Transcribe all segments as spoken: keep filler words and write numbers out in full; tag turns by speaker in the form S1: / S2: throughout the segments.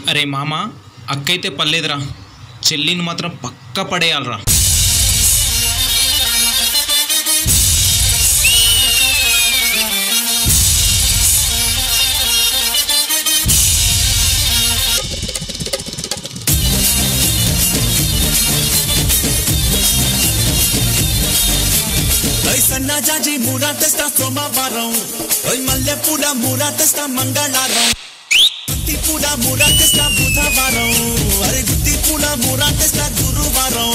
S1: అరే మామ, అక్కయితే పర్లేదురా, చెల్లిని మాత్రం పక్క పడేయాలరా.
S2: సన్నా జాజి మూరా తెస్తా సోమవారం, మల్లె పూల మూరా తెస్తా మంగళవారం, గుత్తి పూల మూరా తెస్తా బుధవారం, అరే గుత్తి పూల మూరా తెస్తా గురువారం.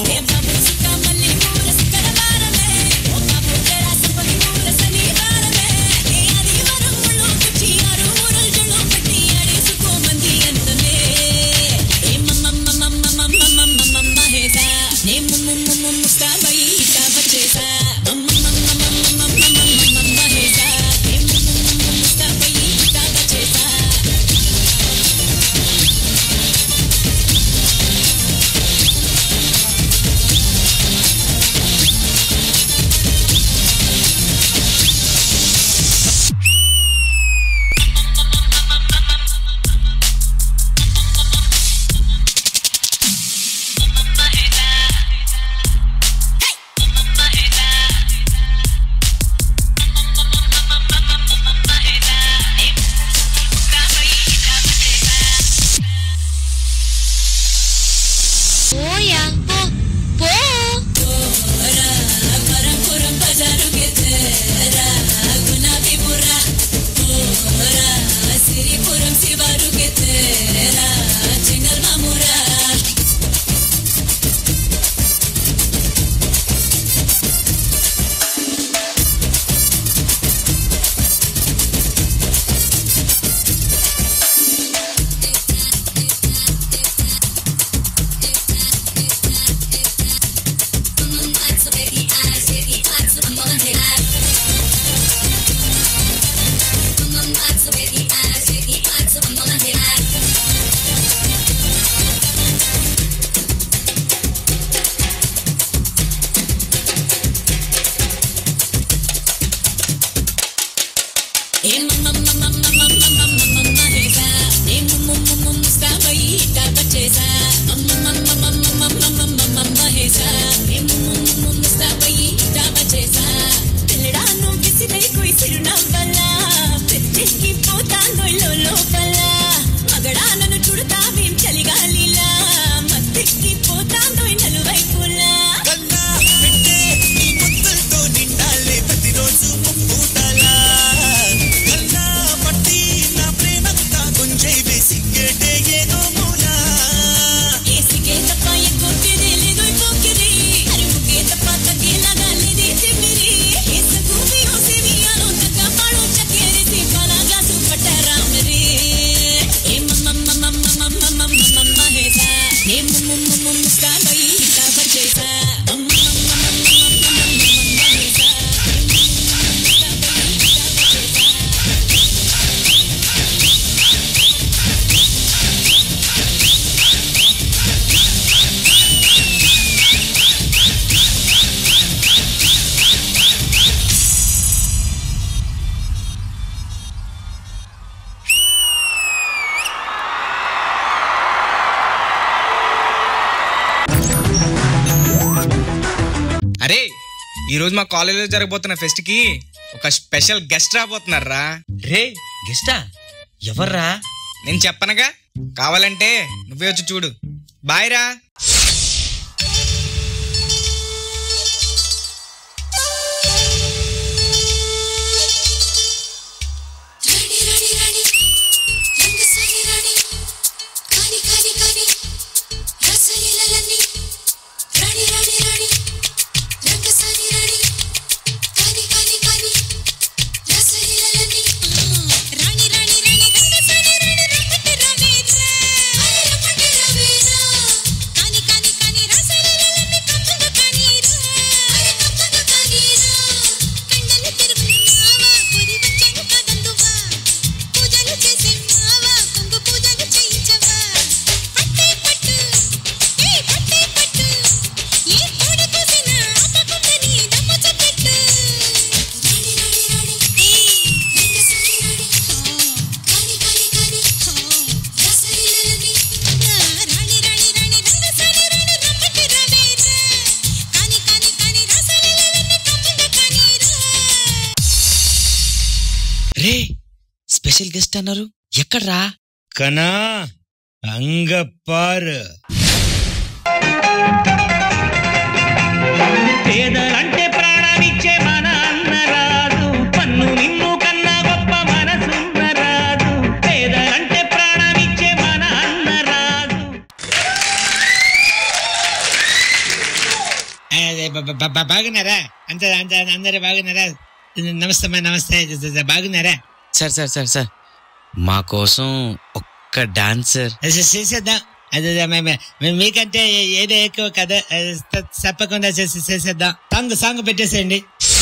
S1: అరే, ఈరోజు మా కాలేజీలో జరగబోతున్న ఫెస్ట్ కి ఒక స్పెషల్ గెస్ట్ రాబోతున్నారా.
S3: రే గెస్టా? ఎవర్రా?
S1: నేను చెప్పనగా, కావాలంటే నువ్వే వచ్చి చూడు. బాయ్ రా.
S4: రాణి
S3: స్పెషల్ గెస్ట్ అన్నారు, ఎక్కడ్రా?
S4: కనా అంగపార్.
S5: పేదలంటే ప్రాణమిచ్చే మన అన్నరాజు, పన్ను నిన్ను కన్నా గొప్ప మనసున్న రాజు. పేదలంటే ప్రాణమిచ్చే మన అన్నరాజు.
S4: బాగున్నారా? అంత అంత అందరూ బాగున్నారా? నమస్తే నమస్తే, బాగున్నారా?
S3: సార్ సార్ సార్ సార్ మా కోసం ఒక్క డాన్సర్
S4: చేసేద్దాం. అదే మీకంటే ఏదో ఎక్కువ కదా, తప్పకుండా చేసేద్దాం. సాంగ్ సాంగ్ పెట్టేసేయండి.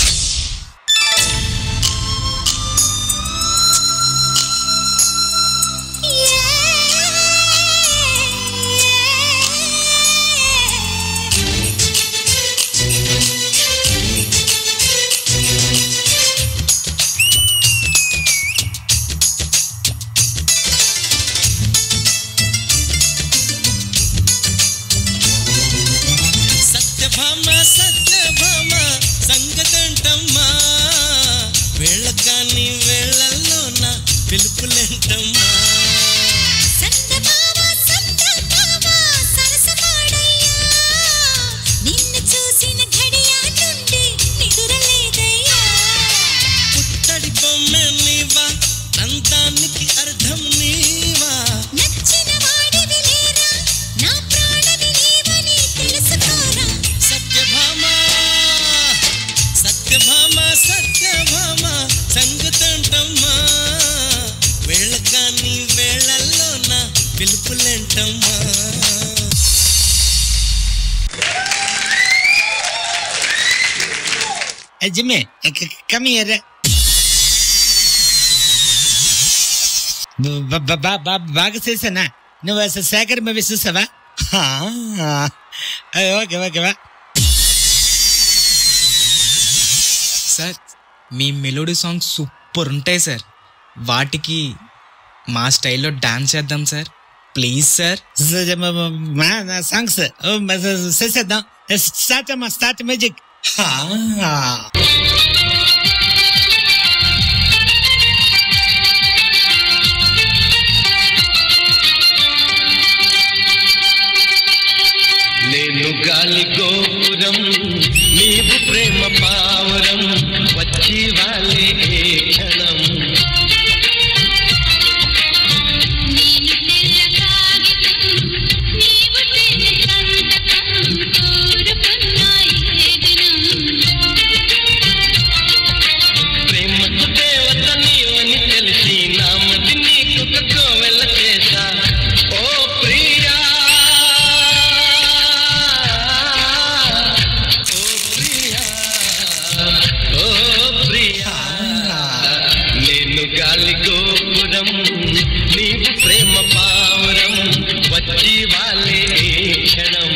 S2: పిలుపులేంటమ్మా సత్యభామ సత్యభామ సరసమాడయ్యా నిన్ను చూసిన ఘడియా నుండి నిదురలేదయ్యా పుత్తడి బొమ్మె నీవా అందానికి అర్థం నీవా నచ్చిన వాడివి లేరా నా ప్రాణమి నీవని తెలుసుకోరా సత్యభామ సత్యభామ సత్యభామ సంగతంటమ్మా వేళకాని వేళల్లో నా పిలుపులేంటమ్మా జిమ్మే కమ్ హియర్. బాగా చేసానా? నువ్వు శేఖర్ మూవీ చూసావా? ఓకే ఓకేవా.
S1: సార్ మీ మెలోడీ సాంగ్స్ సూపర్ ఉంటాయి సార్, వాటికి మా స్టైల్లో డాన్స్ చేద్దాం సార్, ప్లీజ్ సార్.
S4: సాంగ్స్ చేసేద్దాం. స్టార్ట్ అమ్మా, స్టార్ట్ మ్యూజిక్.
S2: నేను గాలి గోపురం నీవు ప్రేమ పావురం వచ్చి వాలే క్షణం ప్రేమకు దేవత నీవని తెలిసి నామది నీకు కోవెల చేసా ఓ ప్రియా ఓ ప్రియా నేను గాలి గోపురం నీవు ప్రేమ పావురం వచ్చి వాలే క్షణం.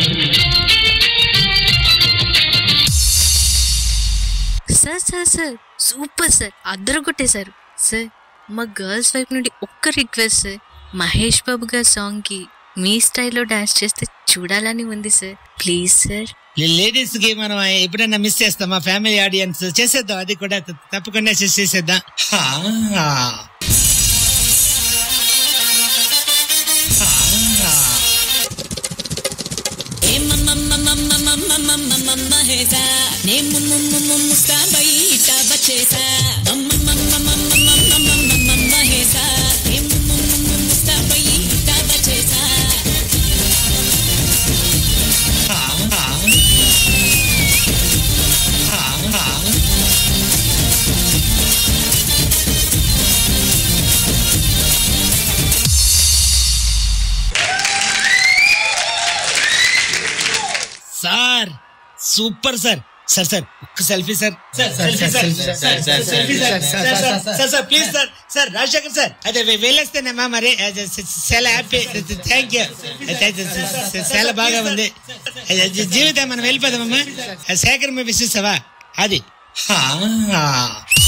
S6: Sir sir sir super sir, అద్దరు కొట్టేశారు సార్. మా గర్ల్స్ వైపు నుండి ఒక్క రిక్వెస్ట్ సార్, మహేష్ బాబు గారి సాంగ్కి మీ స్టైల్లో డాన్స్ చేస్తే చూడాలని ఉంది సార్, ప్లీజ్ సార్.
S4: లేడీస్ కి మనం ఎప్పుడైనా మిస్ చేస్తాం, మా ఫ్యామిలీ ఆడియన్స్ చేసేద్దాం, అది కూడా తప్పకుండా చేసేద్దాం.
S2: మహేసా నేను ముస్తా బయట వచ్చేసా మహేసా ముస్తా బయట వచ్చేసా
S4: sir super sir. Sir sir ఒక్క selfie sir. Sir sir please sir. Sir Rajasekhar sir అదే వెళ్ళేస్తేనేమా మరి, చాలా హ్యాపీ, థ్యాంక్ యూ, చాలా బాగా ఉంది జీవితం. మనం వెళ్ళిపోదామమ్మా. శేఖర్ మూవీ చూసావా? అది